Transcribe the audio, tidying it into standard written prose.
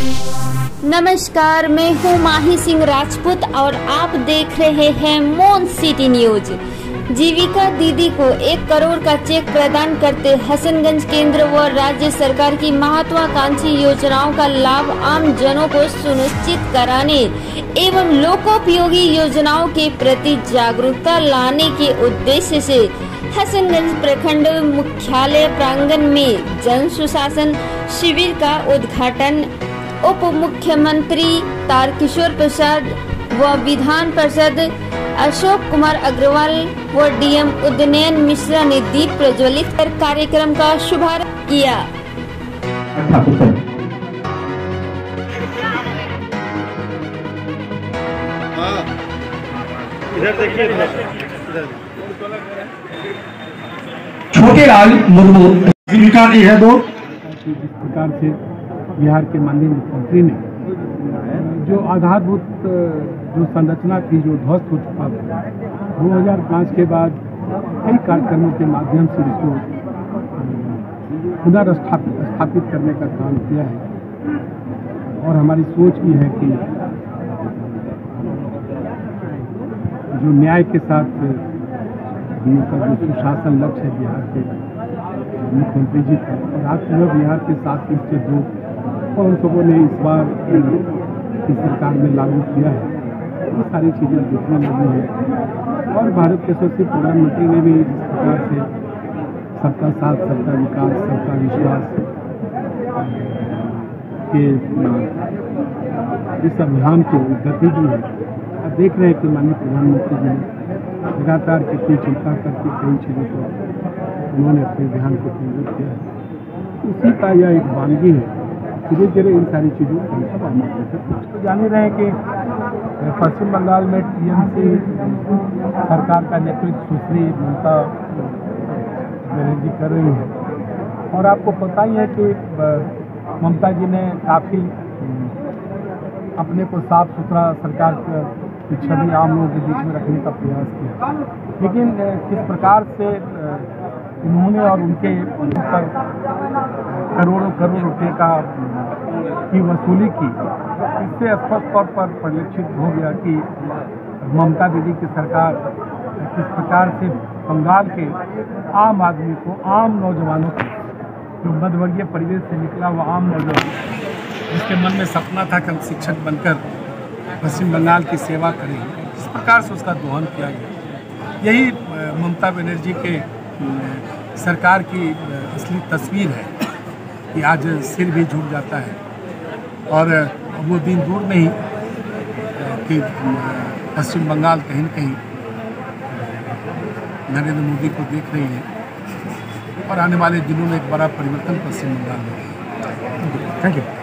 नमस्कार, मैं हूं माही सिंह राजपूत और आप देख रहे हैं मोन सिटी न्यूज। जीविका दीदी को 1 करोड़ का चेक प्रदान करते हसनगंज केंद्र व राज्य सरकार की महत्वाकांक्षी योजनाओं का लाभ आम जनों को सुनिश्चित कराने एवं लोकोपयोगी योजनाओं के प्रति जागरूकता लाने के उद्देश्य से हसनगंज प्रखंड मुख्यालय प्रांगण में जन सुशासन शिविर का उद्घाटन उप मुख्यमंत्री तारकिशोर प्रसाद व विधान परिषद अशोक कुमार अग्रवाल व डीएम उदयन मिश्रा ने दीप प्रज्वलित कर कार्यक्रम का शुभारंभ किया। छोटे लाल मुर्मू जीविका दी है। दो जिस प्रकार से बिहार के माननीय मुख्यमंत्री ने जो आधारभूत जो संरचना थी जो ध्वस्त हो चुका था, 2005 के बाद कई कार्यक्रमों के माध्यम से इसको पुनर्स्थापित करने का काम किया है। और हमारी सोच भी है कि जो न्याय के साथ उनका जो सुशासन लक्ष्य है बिहार के मुख्यमंत्री जी का, और आज बिहार के 7 में से 2 और उन सबों ने इस बार की सरकार में लागू किया है। ये सारी चीज़ें देखने लगी हैं और भारत के यशस्वी प्रधानमंत्री ने भी जिस प्रकार से सबका साथ, सबका विकास, सबका विश्वास के इस अभियान को गति दी है। अब देख रहे हैं कि माननीय प्रधानमंत्री जी ने लगातार कितनी चिंता करके कई चीज़ों को उन्होंने अपने ध्यान को केंद्रित किया है। उसी का यह एक वानगी है। धीरे धीरे इन सारी चीज़ों को तो जान ही रहे हैं कि पश्चिम बंगाल में टीएमसी सरकार का नेतृत्व सुश्री ममता बनर्जी कर रही है। और आपको पता ही है कि ममता जी ने काफ़ी अपने को साफ सुथरा सरकार की छवि आम लोगों के बीच में रखने का प्रयास किया, लेकिन किस प्रकार से उन्होंने और उनके ऊपर करोड़ों रुपए की वसूली की, इससे स्पष्ट तौर पर परिलक्षित हो गया कि ममता दीदी की सरकार किस प्रकार से बंगाल के आम आदमी को, आम नौजवानों को, जो मध्यवर्गीय परिवेश से निकला हुआ आम नौजवान जिसके मन में सपना था कि हम शिक्षक बनकर पश्चिम बंगाल की सेवा करें, इस प्रकार से उसका दोहन किया गया। यही ममता बनर्जी के सरकार की असली तस्वीर है कि आज सिर भी झुक जाता है। और वो दिन दूर नहीं कि पश्चिम बंगाल कहीं न कहीं नरेंद्र मोदी को देख रही है और आने वाले दिनों में एक बड़ा परिवर्तन पश्चिम बंगाल में। Thank you.